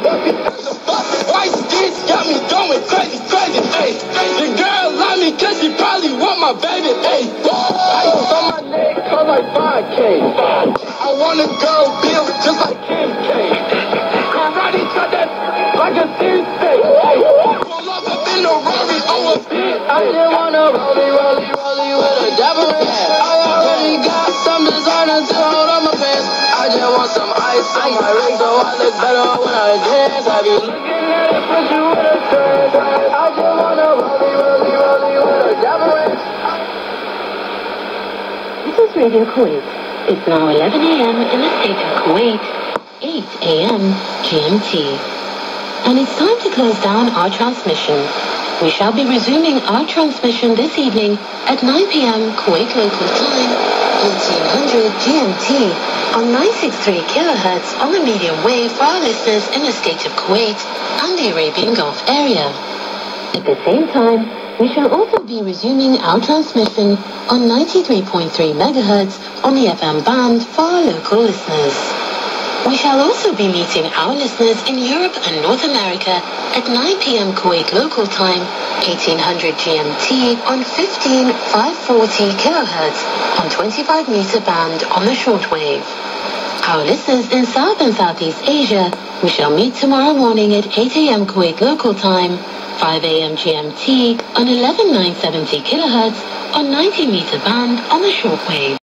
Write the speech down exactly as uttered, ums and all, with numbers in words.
White skin got me going crazy, crazy, ayy. The girl love me cause she probably want my baby, ayy. Ice on my neck cost like five K. I want a girl built just like Kim K. Karate shot that like a sensei, ayy. Pull up up in the Rari on a pit. I just wanna rollie, rollie, rollie with a dapper hat. I already got some designer to hold on my pants. I just want some ice on my ring so I look better when I dance. Have you looking at it, put you with a turn? I just wanna rollie, rollie, rollie with a dapper hat. This is Radio Kuwait. It's now eleven a m in the state of Kuwait, eight a m G M T. And it's time to close down our transmission. We shall be resuming our transmission this evening at nine p m Kuwait local time, eighteen hundred G M T, on nine sixty-three kilohertz on the medium wave for our listeners in the state of Kuwait and the Arabian Gulf area. At the same time, we shall also be resuming our transmission on ninety-three point three megahertz on the F M band for our local listeners. We shall also be meeting our listeners in Europe and North America at nine p m Kuwait local time, eighteen hundred G M T on fifteen five forty kilohertz on twenty-five meter band on the shortwave. Our listeners in South and Southeast Asia, we shall meet tomorrow morning at eight a m Kuwait local time, five a m G M T on eleven nine seventy kilohertz on ninety meter band on the shortwave.